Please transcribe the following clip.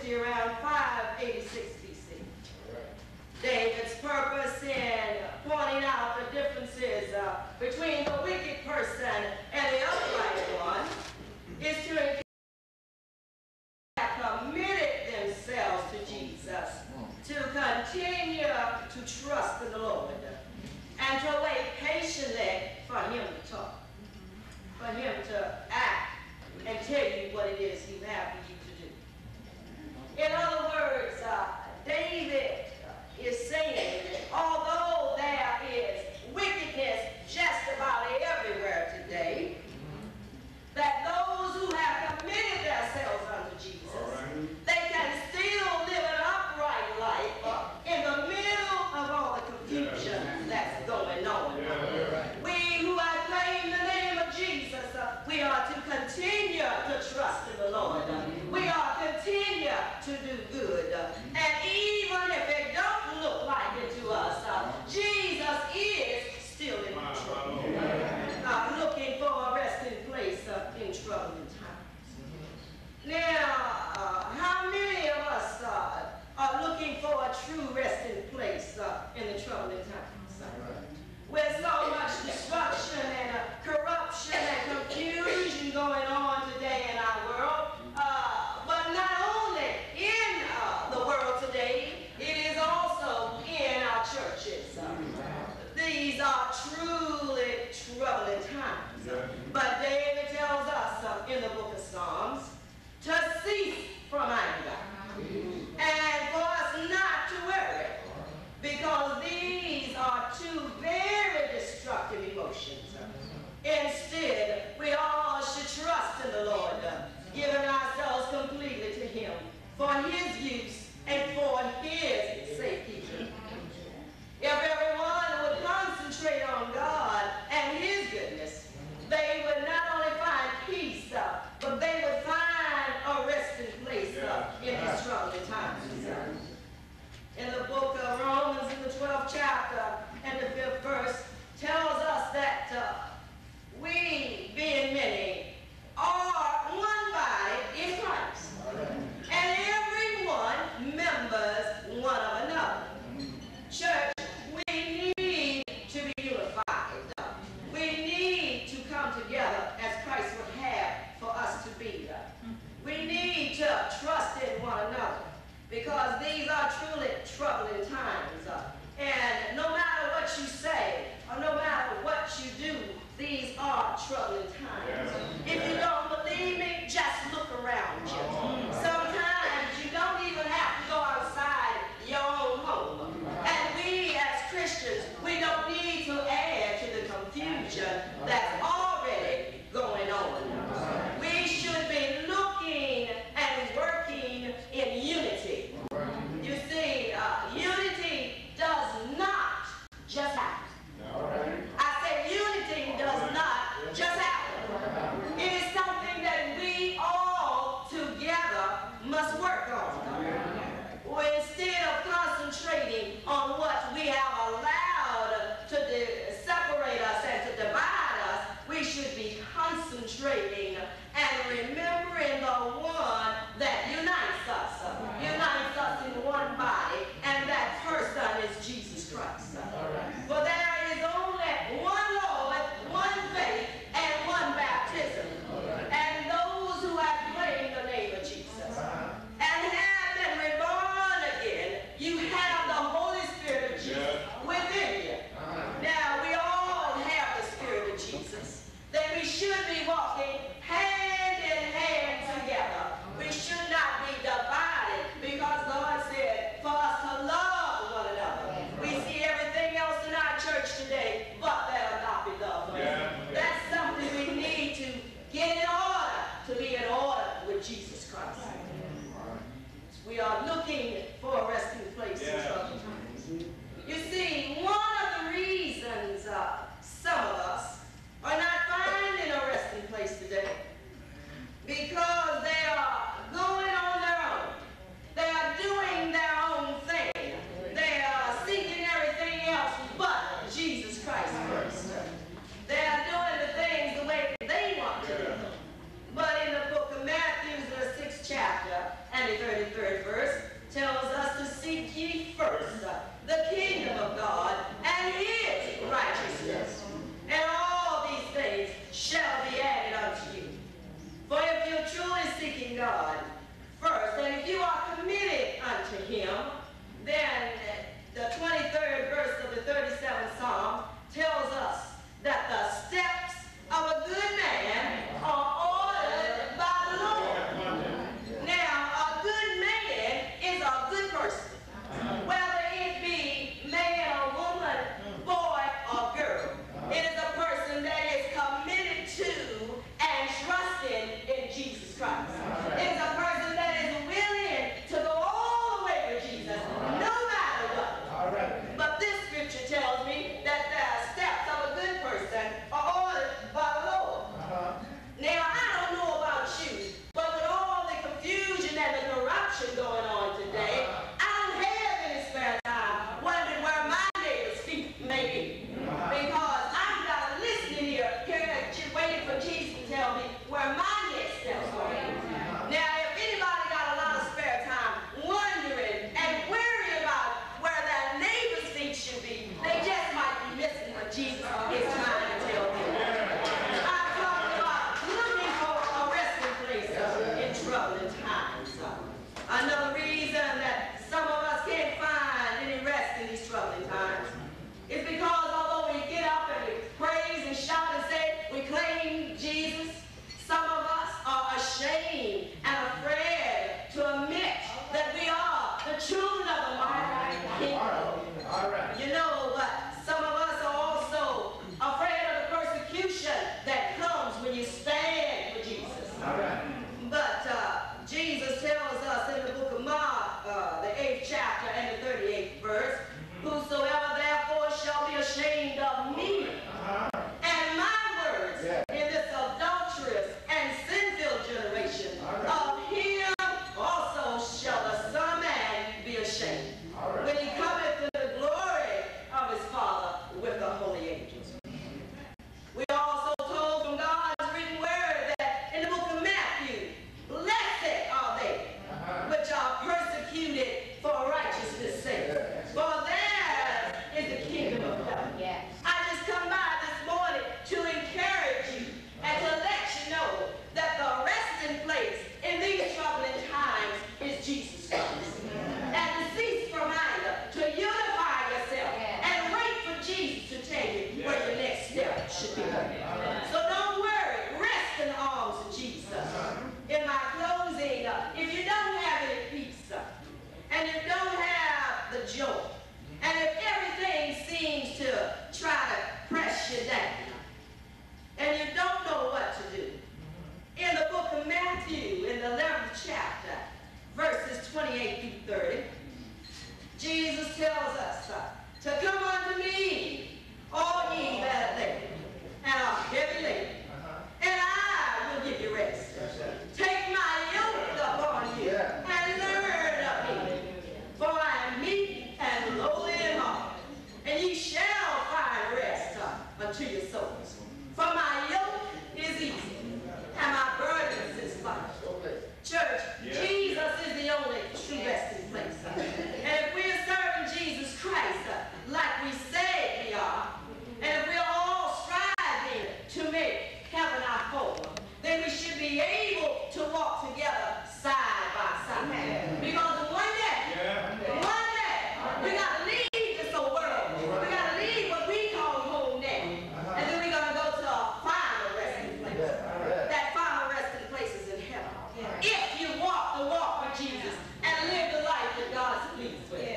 century, around 586 BC. David's purpose in pointing out the differences between the wicked person and the upright one is to encourage have committed themselves to Jesus, to continue to trust in the Lord, and to wait patiently for him to talk, for him to act and tell you what it is he would have for you to do. In other words, David is saying that although there is wickedness just about everywhere today, that those who have committed themselves unto Jesus, they can still live an upright life in the middle of all the confusion that's going on. We who have claimed the name of Jesus, we are to continue to trust in the Lord. We are to continue to do good. And even if it don't look like it to us, Jesus is still in control. Looking for a resting place in troubling times. Now, how many of us are looking for a true resting place in the troubling times? With so much destruction and corruption and confusion going on today in our world, but not only in the world today, it is also in our churches. These are truly troubling times. But David tells us in the book of Psalms to cease from anger and for us not to worry, because these are two very destructive emotions. Instead, we all should trust in the Lord, giving ourselves completely to him for his use and for his safekeeping. If everyone would concentrate on God and his goodness, they would not only find peace, but they would find a resting place in these troubling times. In the book of Romans, in the 12th chapter and the 5th verse, tells us that we, being many, are one body in Christ, and everyone members one of another. Church, we need to be unified. We need to come together as Christ would have for us to be. We need to trust in one another, because these are truly troubling times. And no matter what you say, or no matter what you do, these are troubling times. If you don't believe me, just look around you. Sometimes you don't even have to go outside your own home. And we as Christians, we don't need to add to the confusion that's already going on. We should be looking and working in unity. You see, unity does not just happen. I said unity does not just happen. It is something that we all together must work on. Instead of concentrating on what we have allowed to separate us and to divide us, we should be concentrating and remembering the one that unites us in one body, and that person is Jesus Christ. For there is only one Lord, one faith, and one baptism. And those who have claimed the name of Jesus and have been reborn again, you have the Holy Spirit of Jesus within you. Now, we all have the Spirit of Jesus. That we should be walking hand in hand together. We should not be divided, because God said for us to love one another. We see everything else in our church today but that agape love. That's something we need to get in order, to be in order with Jesus Christ. We are looking for a resting place in troubling times. You see, one of the reasons some of us are not finding a resting place today, because they are going on their own. They are doing their own thing. They are seeking everything else but Jesus Christ first. They are doing the things the way they want to do. But in the book of Matthew, the 6th chapter, and the 33rd verse tells us to seek ye first the kingdom of God and his righteousness, and all these things shall be added unto you. For if you're truly seeking God first, and if you are committed unto him, then the 23rd verse of the 37th Psalm tells us that the steps of a good man are ordered by the Lord. Now, a good man is a good person, whether it be man or woman, boy or girl. It is a person that is committed to and trusting in Jesus Christ. It is a person that is willing to go all the way with Jesus, no matter what. But this scripture tells me that the steps of a good person are ordered by the Lord. Now, I don't know about you, but with all the confusion and the corruption going on today, I don't have any spare time wondering where my neighbor's feet may be. Because I've got to listen here, waiting for Jesus to tell me where my next steps are. Now, if anybody got a lot of spare time wondering and worrying about where their neighbor's feet should be, they just might be missing what Jesus is trying to tell them. I'm talking about looking for a resting place in troubling times. Another reason that some of us can't find any rest in these troubling times is because although we get up and we praise and shout and say we claim Jesus, some of us are ashamed and afraid to admit that we are the children of the mighty King. You know, but some of us are also afraid of the persecution that comes when you stand for Jesus. But Jesus tells us in the book of Mark, the 8th chapter and the 38th verse, whosoever therefore shall be ashamed of me and my words in this adulterous and sin-filled generation, of him also shall the Son of Man be ashamed, when he cometh in the glory of his Father with the holy angels. We also told from God's written word that in the book of Matthew, blessed are they which are persecuted for righteousness' sake, for theirs is the kingdom of heaven. I just come by this morning to encourage you and to let you know that the resting place in these troubling times is Jesus Christ. And to cease from anger, to unify yourself and wait for Jesus to tell you where your next step should be. So don't worry, rest in the arms of Jesus. In my closing, if you don't have any peace, and you don't have the joy, and if everything seems to try to press you down, and you don't know what to do, in the book of Matthew, in the 11th chapter, verses 28 through 30, Jesus tells us to come unto me, all ye that are labored and are heavy laden, and I will give you rest. Take my yoke upon you and learn of me, for I am meek and lowly in heart, and ye shall find rest unto your souls. For my yoke is easy, and my burden is light. Church, Jesus is the only true resting place. And if we are serving Jesus Christ like we say we are, and if we are all striving to make heaven our home, then we should be able to walk together side by side. Because one day, we got to leave this old world. We got to leave what we call home now. And then we're going to go to a final resting place. That final resting place is in heaven. If you walk the walk with Jesus and live the life that God's pleased with.